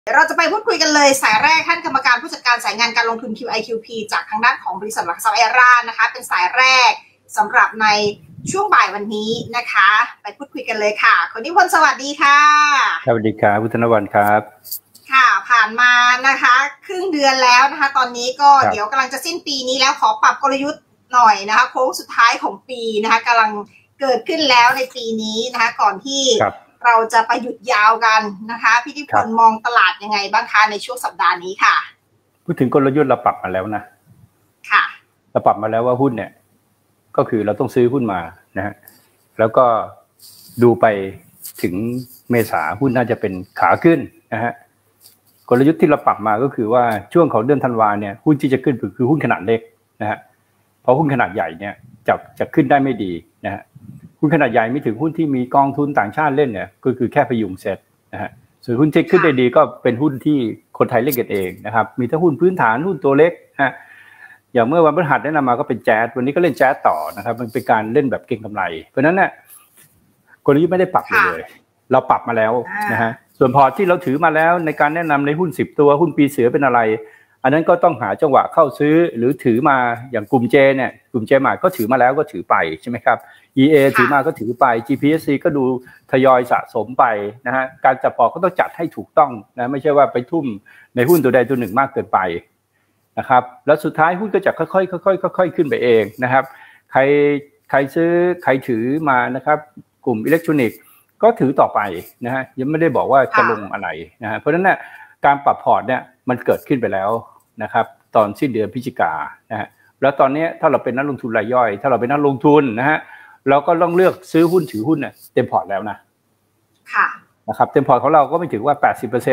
เดี๋ยวเราจะไปพูดคุยกันเลยสายแรกท่านกรรมการผู้จัดการสายงานการลงทุน QIQP จากทางด้านของบริษัทหลักทรัพย์ไอรานะคะเป็นสายแรกสำหรับในช่วงบ่ายวันนี้นะคะไปพูดคุยกันเลยค่ะคุณนิพนธ์สวัสดีค่ะสวัสดีครับคุณธนวรรณครับค่ะผ่านมานะคะครึ่งเดือนแล้วนะคะตอนนี้ก็เดี๋ยวกำลังจะสิ้นปีนี้แล้วขอปรับกลยุทธ์หน่อยนะคะโค้งสุดท้ายของปีนะคะกำลังเกิดขึ้นแล้วในปีนี้นะคะก่อนที่เราจะไปหยุดยาวกันนะคะพี่นิพนธ์มองตลาดยังไงบ้างคะในช่วงสัปดาห์นี้ค่ะพูดถึงกลยุทธ์เราปรับมาแล้วนะค่ะเราปรับมาแล้วว่าหุ้นเนี่ยก็คือเราต้องซื้อหุ้นมานะฮะแล้วก็ดูไปถึงเมษาหุ้นน่าจะเป็นขาขึ้นนะฮะกลยุทธ์ที่เราปรับมาก็คือว่าช่วงของเดือนธันวาเนี่ยหุ้นที่จะขึ้นคือหุ้นขนาดเล็กนะฮะเพราะหุ้นขนาดใหญ่เนี่ยจะขึ้นได้ไม่ดีนะฮะหุ้นขนาดใหญ่ไม่ถึงหุ้นที่มีกองทุนต่างชาติเล่นเนี่ยก็คือแค่พยุงเซ็ตนะฮะส่วนหุ้นที่ขึ้นได้ดีก็เป็นหุ้นที่คนไทยเล่นกันเองนะครับมีทั้งหุ้นพื้นฐานหุ้นตัวเล็กฮะอย่างเมื่อวันพฤหัสแนะนำมาก็เป็นแจ๊สวันนี้ก็เล่นแจ๊สต่อนะครับมันเป็นการเล่นแบบเก็งกำไรเพราะนั้นเนี่ยกลยุทธ์ไม่ได้ปรับเลยเราปรับมาแล้วนะฮะส่วนพอที่เราถือมาแล้วในการแนะนำในหุ้น10ตัวหุ้นปีเสือเป็นอะไรอันนั้นก็ต้องหาจังหวะเข้าซื้อหรือถือมาอย่างกลุ่มเจเนี่ยกลุ่มเจมาก็ถือมาแล้วก็ถือไปใช่ไหมครับ EA ถือมาก็ถือไป GPSC ก็ดูทยอยสะสมไปนะฮะการจัดพอร์ตก็ต้องจัดให้ถูกต้องนะไม่ใช่ว่าไปทุ่มในหุ้นตัวใดตัวหนึ่งมากเกินไปนะครับแล้วสุดท้ายหุ้นก็จะค่อยๆขึ้นไปเองนะครับใครซื้อใครถือมานะครับกลุ่มอิเล็กทรอนิกส์ก็ถือต่อไปนะฮะยังไม่ได้บอกว่าจะลงอะไรนะฮะเพราะฉะนั้นเนี่ยการปรับพอร์ตเนี่ยมันเกิดขึ้นไปแล้วนะครับตอนสิ้นเดือนพฤศจิกายนนะฮะแล้วตอนนี้ถ้าเราเป็นนักลงทุนรายย่อยถ้าเราเป็นนักลงทุนนะฮะเราก็ต้องเลือกซื้อหุ้นถือหุ้นเนี่ยเต็มพอร์ตแล้วนะค่ะนะครับเต็มพอร์ตของเราก็ไม่ถึงว่า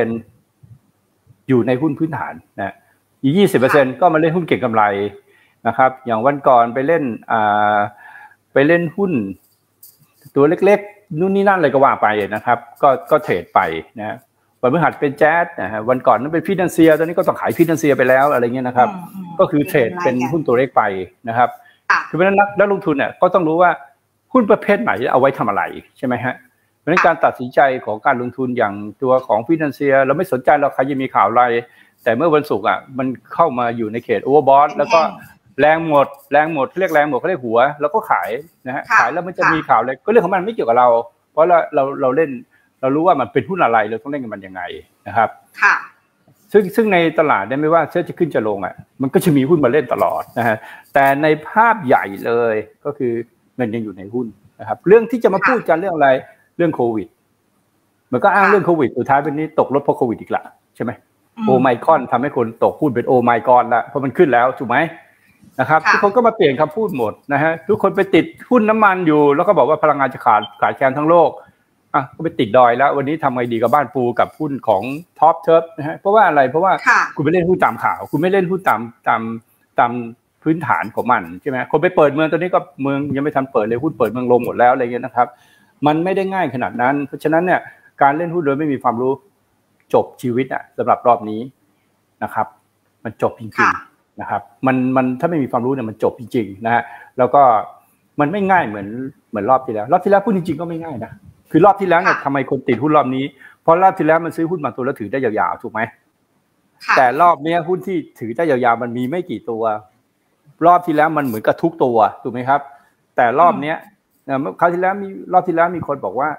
80% อยู่ในหุ้นพื้นฐานนะอีก 20% ก็มาเล่นหุ้นเก็งกำไรนะครับอย่างวันก่อนไปเล่นหุ้นตัวเล็กๆนู่นนี่นั่นอะไรก็ว่าไปนะครับก็เทรดไปนะวันพฤหัสเป็นแจ๊สนะฮะวันก่อนนั้นเป็นฟินแลนเซียตอนนี้ก็ต้องขายฟินแลนเซียไปแล้วอะไรเงี้ยนะครับก็คือเทรดเป็นหุ้นตัวเล็กไปนะครับคือเพราะฉะนั้นนักลงทุนเนี่ยก็ต้องรู้ว่าหุ้นประเภทไหนเอาไว้ทำอะไรใช่ไหมฮะเพราะฉะนั้นการตัดสินใจของการลงทุนอย่างตัวของฟินแลนเซียเราไม่สนใจเราใครจะมีข่าวอะไรแต่เมื่อวันศุกร์มันเข้ามาอยู่ในเขตโอเวอร์บอทแล้วก็แรงหมดเรียกแรงหมดเขาเรียกหัวแล้วก็ขายนะฮะขายแล้วมันจะมีข่าวอะไรก็เรื่องของมันไม่เกี่ยวกับเราเพราะเราเล่นเรารู้ว่ามันเป็นหุ้นอะไรเราต้องเล่นกับมันยังไงนะครับค่ะซึ่งในตลาดเนี่ยไม่ว่าเซ็ตจะขึ้นจะลงมันก็จะมีหุ้นมาเล่นตลอดนะฮะแต่ในภาพใหญ่เลยก็คือเงินยังอยู่ในหุ้นนะครับเรื่องที่จะมาพูดกันเรื่องอะไรเรื่องโควิดมันก็อ้างเรื่องโควิดสุดท้ายเป็นนี้ตกรถเพราะโควิดอีกละใช่ไหมโอไมครอนทำให้คนตกหุ้นเป็นโอไมครอนละเพราะมันขึ้นแล้วถูกไหมนะครับทุกคนก็มาเปลี่ยนคำพูดหมดนะฮะทุกคนไปติดหุ้นน้ำมันอยู่แล้วก็บอกว่าพลังงานจะขาดแคลนทั้งโลกก็ไปติดดอยแล้ววันนี้ทำไงดีกับบ้านปูกับหุ้นของท็อปเทิร์ฟนะฮะเพราะว่าอะไรเพราะว่าคุณไปเล่นหุ้นตามข่าวคุณไม่เล่นหุ้นตามพื้นฐานของมันใช่ไหมคนไปเปิดเมืองตอนนี้ก็เมืองยังไม่ทันเปิดเลยหุ้นเปิดเมืองลงหมดแล้วอะไรเงี้ยนะครับมันไม่ได้ง่ายขนาดนั้นเพราะฉะนั้นเนี่ยการเล่นหุ้นโดยไม่มีความรู้จบชีวิตสำหรับรอบนี้นะครับมันจบจริงๆนะครับมันถ้าไม่มีความรู้เนี่ยมันจบจริงๆนะฮะแล้วก็มันไม่ง่ายเหมือนรอบที่แล้วพูดจริงๆก็ไม่ง่ายนะคือรอบที่แล้วเนี่ยทำไมคนติดหุ้นรอบนี้เพราะรอบที่แล้วมันซื้อหุ้นบางตัวแล้วถือได้ยาวๆถูกไหมแต่รอบนี้หุ้นที่ถือได้ยาวๆมันมีไม่กี่ตัวรอบที่แล้วมันเหมือนกับทุกตัวถูกไหมครับแต่รอบนี้คราวที่แล้วรอบที่แล้วมีคนบอกว่า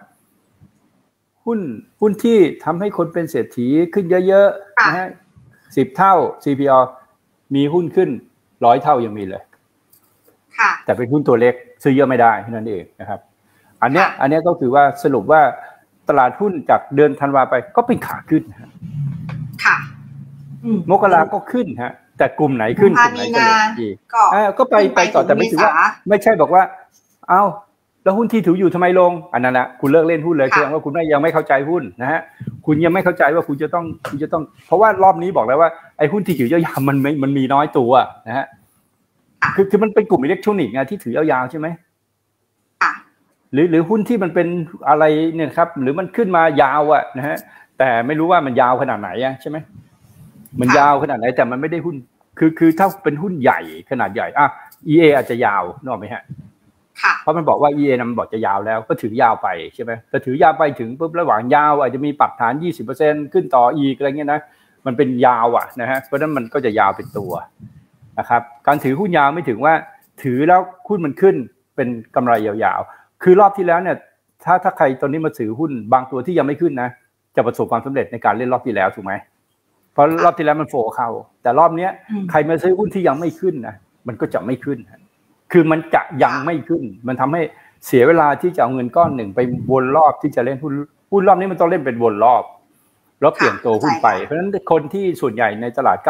หุ้นที่ทำให้คนเป็นเศรษฐีขึ้นเยอะๆนะฮะ10 เท่า CPO มีหุ้นขึ้น100 เท่ายังมีเลยแต่เป็นหุ้นตัวเล็กซื้อเยอะไม่ได้แค่นั้นเองนะครับอันเนี้ยก็คือว่าสรุปว่าตลาดหุ้นจากเดือนธันวาไปก็เป็นขาขึ้นค่ะมกราก็ขึ้นฮะแต่กลุ่มไหนขึ้นกลุ่มไหนก็ลงอีกก็ไปต่อแต่ไม่ถือว่าไม่ใช่บอกว่าเอ้าแล้วหุ้นที่ถืออยู่ทำไมลงอันนั้นนะคุณเลิกเล่นหุ้นเลยแสดงว่าคุณยังไม่เข้าใจหุ้นนะฮะคุณยังไม่เข้าใจว่าคุณจะต้องเพราะว่ารอบนี้บอกแล้วว่าไอ้หุ้นที่ถือยาวๆมันมีน้อยตัวนะฮะคือมันเป็นกลุ่มอิเล็กทรอนิกส์ที่ถือยาวๆใช่ไหมหรือหุ้นที่มันเป็นอะไรเนี่ยครับหรือมันขึ้นมายาวนะฮะแต่ไม่รู้ว่ามันยาวขนาดไหนใช่ไหมมันยาวขนาดไหนแต่มันไม่ได้หุ้นคือถ้าเป็นหุ้นใหญ่ขนาดใหญ่EA อาจจะยาวนกออกไหมฮะเพราะมันบอกว่า EA มันบอกจะยาวแล้วก็ถือยาวไปใช่ไหมแต่ถือยาวไปถึงปุ๊บระหว่างยาวอาจจะมีปรับฐาน 20% ขึ้นต่ออีกอะไรเงี้ยนะมันเป็นยาวนะฮะเพราะฉะนั้นมันก็จะยาวเป็นตัวนะครับการถือหุ้นยาวไม่ถึงว่าถือแล้วหุ้นมันขึ้นเป็นกำไรยาวๆคือรอบที่แล้วเนี่ยถ้าใครตอนนี้มาถือหุ้นบางตัวที่ยังไม่ขึ้นนะจะประสบความสำเร็จในการเล่นรอบที่แล้วถูกไหมเพราะรอบที่แล้วมันโฟเข้าแต่รอบนี้ใครมาซื้อหุ้นที่ยังไม่ขึ้นนะมันก็จะไม่ขึ้นคือมันจะยังไม่ขึ้นมันทำให้เสียเวลาที่จะเอาเงินก้อนหนึ่งไปวนรอบที่จะเล่นหุ้นรอบนี้มันต้องเล่นเป็นวนรอบแล้วเปลี่ยนตัวหุ้นไปเพราะฉะนั้นคนที่ส่วนใหญ่ในตลาด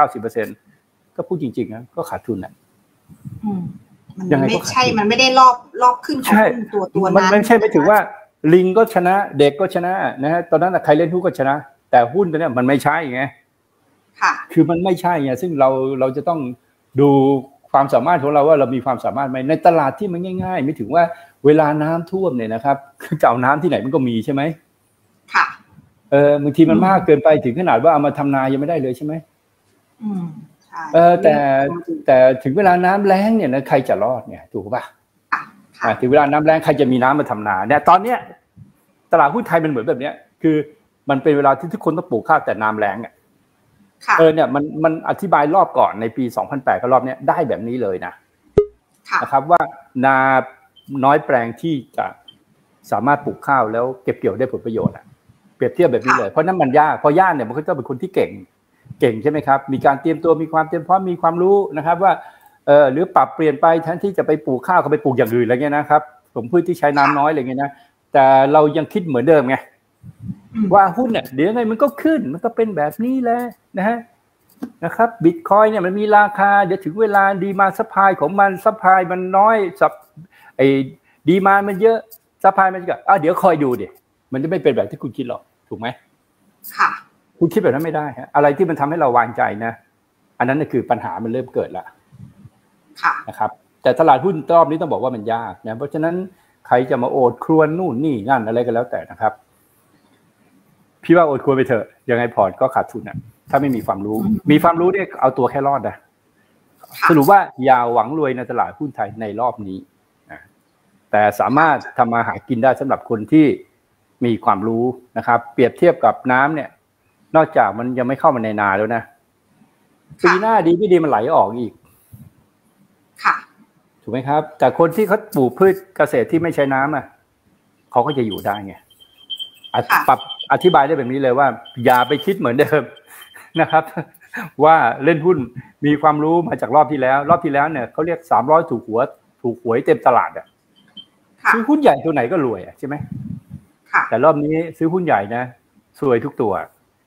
90% ก็พูดจริงๆนะก็ขาดทุนอ่ะมันไม่ใช่มันไม่ได้รอบขึ้นของหุ้นตัวนั้นมันไม่ใช่ไม่ถึงว่าลิงก็ชนะเด็กก็ชนะนะฮะตอนนั้นใครเล่นหุ้นก็ชนะแต่หุ้นตัวนี้มันไม่ใช่ไงค่ะคือมันไม่ใช่ไงซึ่งเราจะต้องดูความสามารถของเราว่าเรามีความสามารถไหมในตลาดที่มันง่ายๆไม่ถึงว่าเวลาน้ำท่วมเนี่ยนะครับจะเอาน้ำที่ไหนมันก็มีใช่ไหมค่ะบางทีมันมากเกินไปถึงขนาดว่าเอามาทำนายังไม่ได้เลยใช่ไหมใช่แต่ถึงเวลาน้ำแล้งเนี่ยนะใครจะรอดเนี่ยถูกป่ะถึงเวลาน้ำแล้งใครจะมีน้ำมาทำนาเนี่ยตอนเนี้ยตลาดหุ้นไทยมันเหมือนแบบเนี้ยคือมันเป็นเวลาที่ทุกคนต้องปลูกข้าวแต่น้ำแล้งเนี่ยมันอธิบายรอบก่อนในปี2008กับรอบนี้ได้แบบนี้เลยนะครับว่านาน้อยแปลงที่จะสามารถปลูกข้าวแล้วเก็บเกี่ยวได้ผลประโยชน์เปรียบเทียบแบบนี้เลยเพราะนั้นมันยากเพราะย่านเนี่ยมันก็ต้องเป็นคนที่เก่งใช่ไหมครับมีการเตรียมตัวมีความเตรียมพร้อมมีความรู้นะครับว่าหรือปรับเปลี่ยนไปแทนที่จะไปปลูกข้าวก็ไปปลูกอย่างอื่นอะไรเงี้ยนะครับสมพืชที่ใช้น้ำน้อยอะไรเงี้ยนะแต่เรายังคิดเหมือนเดิมไงว่าหุ้นเนี่ยเดี๋ยวไงมันก็ขึ้นมันก็เป็นแบบนี้แหละนะครับบิตคอยน์เนี่ยมันมีราคาเดี๋ยวถึงเวลาดีมาซัพพลายของมันซัพพลายมันน้อยดีมามันเยอะซัพพลายมันก็เดี๋ยวคอยดูดิมันจะไม่เป็นแบบที่คุณคิดหรอกถูกไหมค่ะคุณคิดแบบนั้นไม่ได้ฮะอะไรที่มันทำให้เราวางใจนะอันนั้นคือปัญหามันเริ่มเกิดละค่ะนะครับแต่ตลาดหุ้นรอบนี้ต้องบอกว่ามันยากนะเพราะฉะนั้นใครจะมาโอดครวญนู่นนี่นั่นอะไรก็แล้วแต่นะครับพี่ว่าโอดครวญไปเถอะยังไงพอร์ตก็ขาดทุนถ้าไม่มีความรู้เนี่ยเอาตัวแค่รอดสรุปว่ายาวหวังรวยในตลาดหุ้นไทยในรอบนี้แต่สามารถทำมาหากินได้สำหรับคนที่มีความรู้นะครับเปรียบเทียบกับน้ำเนี่ยนอกจากมันยังไม่เข้ามาในนาแล้วนะปีหน้าดีไม่ดีมันไหลออกอีกค่ะถูกไหมครับแต่คนที่เขาปลูกพืชเกษตรที่ไม่ใช้น้ำเขาก็จะอยู่ได้ไงปรับอธิบายได้แบบนี้เลยว่าอย่าไปคิดเหมือนเดิมนะครับว่าเล่นหุ้นมีความรู้มาจากรอบที่แล้วเนี่ยเขาเรียก300ถูกหวยเต็มตลาดซื้อหุ้นใหญ่ตัวไหนก็รวยใช่ไหมแต่รอบนี้ซื้อหุ้นใหญ่นะซวยทุกตัว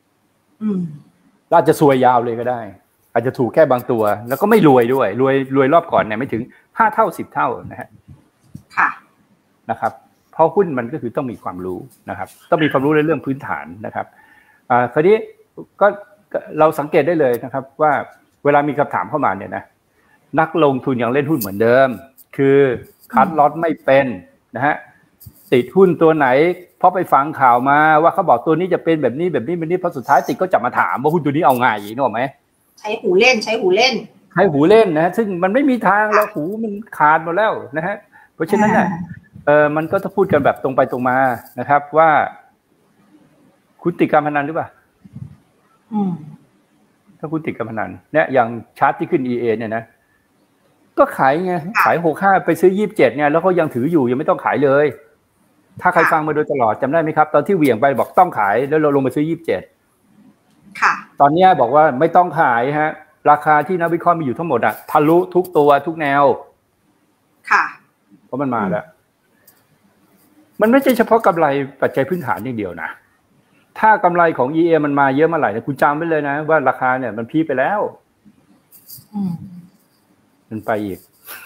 อาจจะซวยยาวเลยก็ได้อาจจะถูกแค่บางตัวแล้วก็ไม่รวยด้วยรวยรอบก่อนเนี่ยไม่ถึง5เท่า10เท่านะครับเพราะหุ้นมันก็คือต้องมีความรู้นะครับต้องมีความรู้ในเรื่องพื้นฐานนะครับคราวนี้ก็เราสังเกตได้เลยนะครับว่าเวลามีคำถามเข้ามาเนี่ยนะนักลงทุนยังเล่นหุ้นเหมือนเดิมคือคัดล็อตไม่เป็นนะฮะติดหุ้นตัวไหนเพราะไปฟังข่าวมาว่าเขาบอกตัวนี้จะเป็นแบบนี้เพราะสุดท้ายติดก็จะมาถามว่าหุ้นตัวนี้เอาไงนึกออกไหมใช้หูเล่นนะซึ่งมันไม่มีทางแล้วหูมันขาดหมดแล้วนะฮะเพราะฉะนั้นน่ะมันก็ต้องพูดกันแบบตรงไปตรงมานะครับว่าคุณติดการพนันหรือเปล่าถ้าคุณติดการพนันเนี่ยอย่างชาร์ตที่ขึ้น EA เนี่ยนะก็ขายไงขาย65ไปซื้อ27เนี่ยแล้วก็ยังถืออยู่ยังไม่ต้องขายเลยถ้าใครฟังมาโดยตลอดจำได้ไหมครับตอนที่เหวี่ยงไปบอกต้องขายแล้วเราลงมาซื้อ27 ค่ะตอนนี้บอกว่าไม่ต้องขายฮะราคาที่นักวิเคราะห์มีอยู่ทั้งหมดทะลุทุกตัวทุกแนวค่ะเพราะมันมาแล้วมันไม่ใช่เฉพาะกำไรปัจจัยพื้นฐานอย่างเดียวนะถ้ากำไรของ EA มันมาเยอะเมื่อไหร่เนี่ยคุณจำไว้เลยนะว่าราคาเนี่ยมันพีคไปแล้วมันไปอีก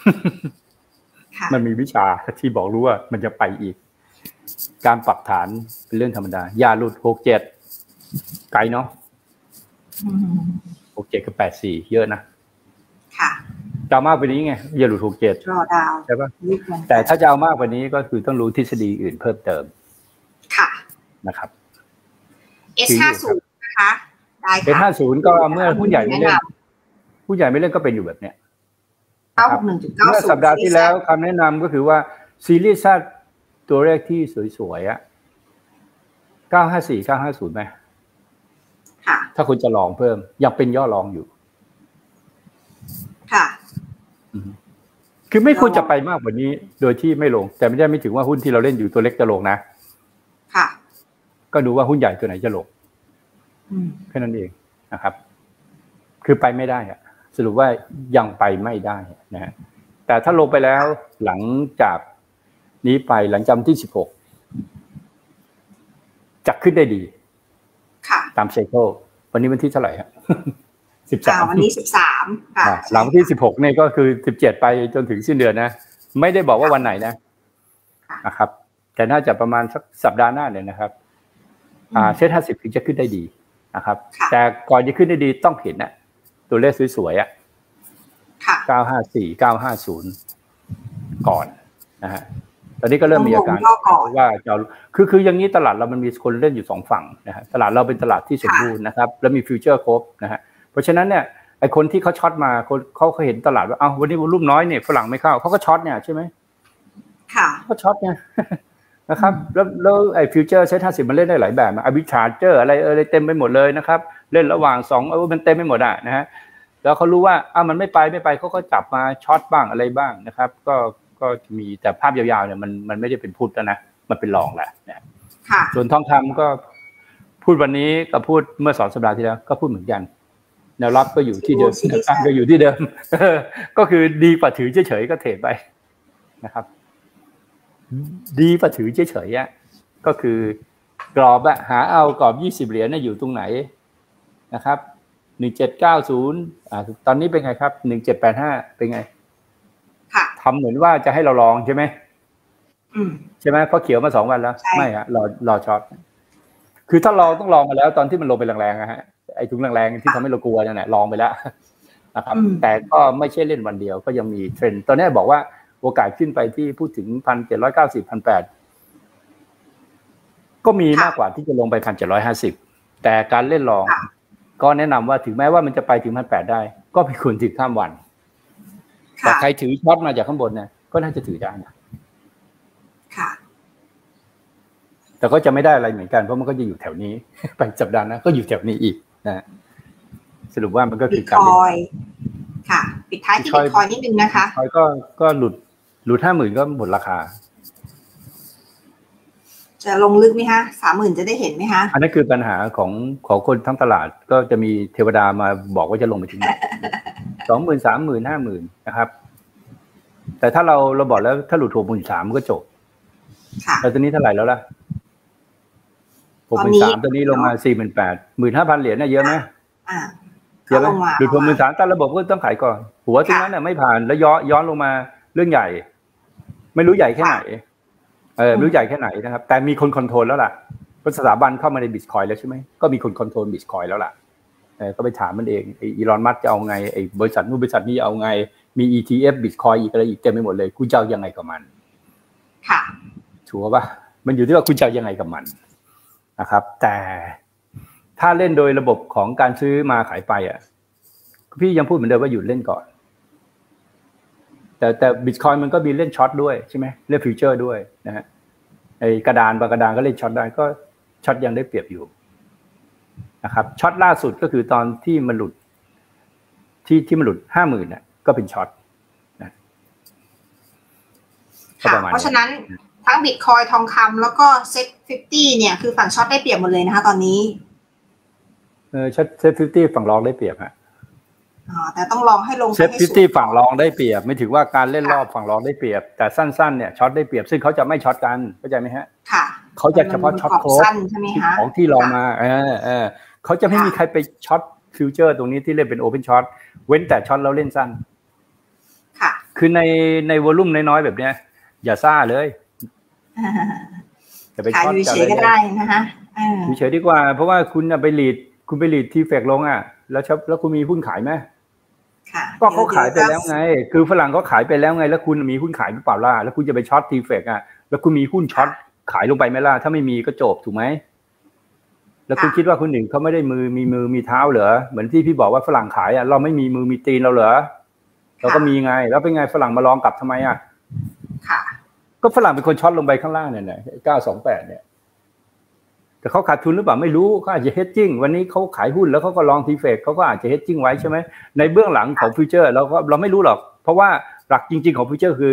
มันมีวิชาที่บอกรู้ว่ามันจะไปอีกการปรับฐานเป็นเรื่องธรรมดาอย่าหลุด67ไกลเนาะ67กับ84เยอะนะค่ะจะเอามากกว่านี้ไงอย่าหลุด67 รอดาวใช่ป่ะแต่ถ้าจะเอามากกว่านี้ก็คือต้องรู้ทฤษฎีอื่นเพิ่มเติมค่ะนะครับ S50 นะคะได้ค่ะ S50 ก็เมื่อผู้ใหญ่ไม่เล่นก็เป็นอยู่แบบเนี้ยเมื่อสัปดาห์ที่แล้วคำแนะนำก็คือว่าซีรีส์ตัวแรกที่สวยๆอ่ะ954 950ไหมค่ะถ้าคุณจะลองเพิ่มยังเป็นย่อรองอยู่ค่ะคือไม่ควรจะไปมากกว่านี้โดยที่ไม่ลงแต่ไม่ได้ไม่ถึงว่าหุ้นที่เราเล่นอยู่ตัวเล็กจะลงนะค่ะก็ดูว่าหุ้นใหญ่ตัวไหนจะลงแค่นั้นเองนะครับคือไปไม่ได้อะสรุปว่ายังไปไม่ได้นะฮะแต่ถ้าลงไปแล้วหลังจากนี้ไปหลังจากวันที่16จะขึ้นได้ดีค่ะตามไซเคิลวันนี้วันที่เท่าไหร่ฮะ13 วันนี้13ค่ะหลังวันที่16นี่ก็คือ17ไปจนถึงสิ้นเดือนนะไม่ได้บอกว่าวันไหนนะครับแต่น่าจะประมาณสักสัปดาห์หน้าเนี่ยนะครับเซ็ต50ถึงจะขึ้นได้ดีนะครับแต่ก่อนจะขึ้นได้ดีต้องเห็นนะตัวเลขสวยๆอ่ะ954 950ก่อนนะฮะตอนนี้ก็เริ่มมีอาการว่าจะคืออย่างนี้ตลาดเรามันมีคนเล่นอยู่2ฝั่งนะฮะตลาดเราเป็นตลาดที่สมบูรณ์นะครับแล้วมีฟิวเจอร์ครบนะฮะเพราะฉะนั้นเนี่ยไอ้คนที่เขาช็อตมาเขาเห็นตลาดว่าวันนี้วอลุ่มน้อยเนี่ยฝรั่งไม่เข้าเขาก็ช็อตเนี่ยใช่ไหมค่ะเขาช็อตเนี่ยนะครับแล้วไอ้ฟิวเจอร์เซ็ต50มันเล่นได้หลายแบบอาร์บิทราเจอร์อะไรเต็มไปหมดเลยนะครับเล่นระหว่าง2มันเต็มไปหมดอ่ะนะฮะแล้วเขารู้ว่ามันไม่ไปเขาก็จับมาช็อตบ้างอะไรบ้างนะครับก็มีแต่ภาพยาวๆเนี่ยมันไม่ได้เป็นพุทธนะมันเป็นรองแหละนะส่วนทองคำก็พูดวันนี้กับพูดเมื่อ2 สัปดาห์ที่แล้วก็พูดเหมือนกันแนวรับก็อยู่ที่เดิมแนวต้านก็อยู่ที่เดิมก็คือดีกว่าถือเฉยๆก็เทรดไปนะครับดีกว่าถือเฉยๆอ่ะก็คือกรอบอะหาเอากรอบ20 เหรียญน่ะอยู่ตรงไหนนะครับ1790ตอนนี้เป็นไงครับ1785เป็นไงทำเหมือนว่าจะให้เราลองใช่ไหมใช่ไหมเพราะเขียวมา2 วันแล้วไม่ฮะรอช็อตคือถ้าเราต้องลองมาแล้วตอนที่มันลงไปแรงๆนะฮะไอ้ถุงแรงๆที่ทำให้เรากลัวนั่นแหละลองไปแล้วนะครับแต่ก็ไม่ใช่เล่นวันเดียวก็ยังมีเทรนด์ตอนนี้บอกว่าโอกาสขึ้นไปที่พูดถึง 1,790 1,800 ก็มีมากกว่าที่จะลงไป 1,750 แต่การเล่นลองก็แนะนำว่าถึงแม้ว่ามันจะไปถึง 1,800 ได้ก็ไม่ควรถือข้ามวันแต่ใครถือช็อตมาจากข้างบนเนี่ยก็น่าจะถือได้นะค่ะแต่ก็จะไม่ได้อะไรเหมือนกันเพราะมันก็จะอยู่แถวนี้ไปสัปดาห์หน้าก็อยู่แถวนี้อีกนะสรุปว่ามันก็คือการเล่นค่ะปิดท้ายที่บิตคอยนิดนึงนะคะบิตคอยก็หลุด 50,000 ก็หมดราคาจะลงลึกไหมคะ30,000จะได้เห็นไหมคะอันนั้นคือปัญหาของคนทั้งตลาดก็จะมีเทวดามาบอกว่าจะลงไปถึง 20,000 30,000 50,000 นะครับแต่ถ้าเราบอกแล้วถ้าหลุด 63,000 ก็จบแล้วตอนนี้เท่าไหร่แล้วล่ะ 63,000 ตอนนี้ลงมา 48,000 15,000 เหรียญน่ะเยอะไหมเยอะไหมหลุด 63,000 ตามระบบก็ต้องขายก่อนหัวตรงนั้นน่ะไม่ผ่านแล้วย้อนลงมาเรื่องใหญ่ไม่รู้ใหญ่แค่ไหนไม่รู้ใหญ่แค่ไหนนะครับแต่มีคนคอนโทรลแล้วล่ะเพราะสถาบันเข้ามาในบิตคอยน์แล้วใช่ไหมก็มีคนคอนโทรลบิตคอยน์แล้วล่ะก็ไปถามมันเองไอ้อีลอนมัสก์จะเอาไงไอ้บริษัทนู้นบริษัทนี้เอาไงมี ETF บิตคอยน์อีกอะไรอีกเต็มไปหมดเลยกูจะเอายังไงกับมันค่ะชัวร์ป่ะมันอยู่ที่ว่าคุณจะเอายังไงกับมันนะครับแต่ถ้าเล่นโดยระบบของการซื้อมาขายไปพี่ยังพูดเหมือนเดิมว่าหยุดเล่นก่อนแต่บิตคอยน์มันก็มีเล่นช็อตด้วยใช่ไหมเล่นฟิวเจอร์ด้วยนะฮะไอ้กระดานก็เล่นช็อตได้ก็ช็อตยังได้เปรียบอยู่นะครับช็อตล่าสุดก็คือตอนที่มันหลุดที่มันหลุด 50,000 น่ะก็เป็นช็อตนะเพราะฉะนั้นทั้งบิตคอยน์ทองคำแล้วก็เซ็ต50เนี่ยคือฝั่งช็อตได้เปรียบหมดเลยนะคะตอนนี้ช็อตเซ็ต50ฝั่งรองได้เปรียบฮะแต่ต้องลองให้ลงเซ็ต50ฝั่งรองได้เปรียบไม่ถือว่าการเล่นรอบฝั่งรองได้เปรียบแต่สั้นๆเนี่ยช็อตได้เปรียบซึ่งเขาจะไม่ช็อตกันเข้าใจไหมฮะค่ะเขาจะเฉพาะช็อตโค้ดของที่ลองมาเขาจะไม่มีใครไปช็อตฟิวเจอร์ตรงนี้ที่เล่นเป็นโอเพนช็อตเว้นแต่ช็อตแล้วเล่นสั้นค่ะคือในวอลุ่มน้อยๆแบบเนี้ยอย่าซ่าเลยจะไปช็อตจะเฉยก็ได้นะคะเฉยดีกว่าเพราะว่าคุณไปลีดที่เฟกลงแล้วคุณมีหุ้นขายไหมก็เขาขายไปแล้วไงคือฝรั่งเขาขายไปแล้วไงแล้วคุณมีหุ้นขายหรือเปล่าล่ะแล้วคุณจะไปช็อตทีเฟกแล้วคุณมีหุ้นช็อตขายลงไปไหมล่ะถ้าไม่มีก็จบถูกไหมแล้วคุณคิดว่าคนหนึ่งเขาไม่ได้มือมีเท้าเหรอเหมือนที่พี่บอกว่าฝรั่งขายเราไม่มีมือมีตีนเราเหรอเราก็มีไงแล้วเป็นไงฝรั่งมาลองกลับทำไมค่ะก็ฝรั่งเป็นคนช็อตลงไปข้างล่างเนี่ยนะ928เนี่ยแต่เขาขาดทุนหรือเปล่าไม่รู้เขาอาจจะเฮดจิ้งวันนี้เขาขายหุ้นแล้วเขาก็ลองทีเฟกเขาก็อาจจะเฮดจิ้งไว้ใช่ไหมในเบื้องหลังของฟิวเจอร์เราไม่รู้หรอกเพราะว่าหลักจริงๆของฟิวเจอร์คือ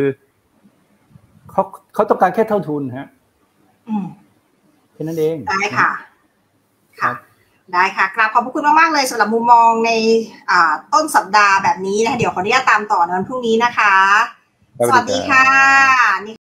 เขาต้องการแค่เท่าทุนฮะแค่นั้นเองได้ค่ะค่ะได้ค่ะกราบขอบคุณมากๆเลยสำหรับมุมมองในต้นสัปดาห์แบบนี้นะคะเดี๋ยวขออนุญาตตามต่อในวันพรุ่งนี้นะคะสวัสดีค่ะ